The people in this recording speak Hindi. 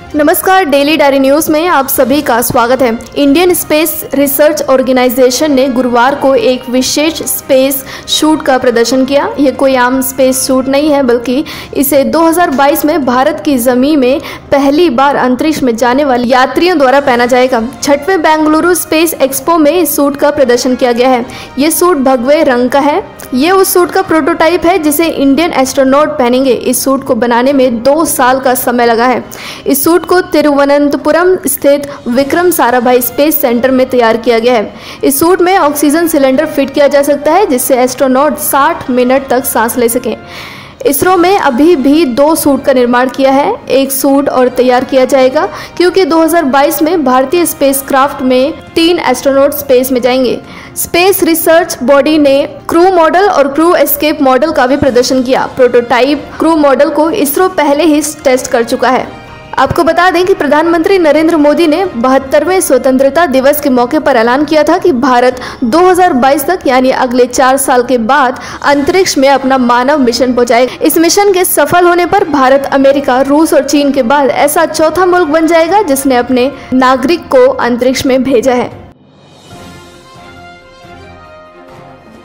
नमस्कार, डेली डायरी न्यूज़ में आप सभी का स्वागत है। इंडियन स्पेस रिसर्च ऑर्गेनाइजेशन ने गुरुवार को एक विशेष स्पेस शूट का प्रदर्शन किया। ये कोई आम स्पेस शूट नहीं है, बल्कि इसे 2022 में भारत की ज़मीन में पहली बार अंतरिक्ष में जाने वाले यात्रियों द्वारा पहना जाएगा। 6वें बेंगलुरु स्पेस एक्सपो में इस सूट का प्रदर्शन किया गया है। ये सूट भगवे रंग का है। ये उस सूट का प्रोटोटाइप है जिसे इंडियन एस्ट्रोनॉट पहनेंगे। इस सूट को बनाने में 2 साल का समय लगा है। इस सूट को तिरुवनंतपुरम स्थित विक्रम साराभाई स्पेस सेंटर में तैयार किया गया है। इस सूट में ऑक्सीजन सिलेंडर फिट किया जा सकता है, जिससे एस्ट्रोनॉट 60 मिनट तक सांस ले सकें। इसरो में अभी भी 2 सूट का निर्माण किया है। एक सूट और तैयार किया जाएगा, क्योंकि 2022 में भारतीय स्पेसक्राफ्ट में 3 एस्ट्रोनॉट स्पेस में जाएंगे। स्पेस रिसर्च बॉडी ने क्रू मॉडल और क्रू एस्केप मॉडल का भी प्रदर्शन किया। प्रोटोटाइप क्रू मॉडल को इसरो पहले ही टेस्ट कर चुका है। आपको बता दें कि प्रधानमंत्री नरेंद्र मोदी ने 72वें स्वतंत्रता दिवस के मौके पर ऐलान किया था कि भारत 2022 तक यानी अगले 4 साल के बाद अंतरिक्ष में अपना मानव मिशन पहुंचाएगा। इस मिशन के सफल होने पर भारत, अमेरिका, रूस और चीन के बाद ऐसा चौथा मुल्क बन जाएगा जिसने अपने नागरिक को अंतरिक्ष में भेजा है।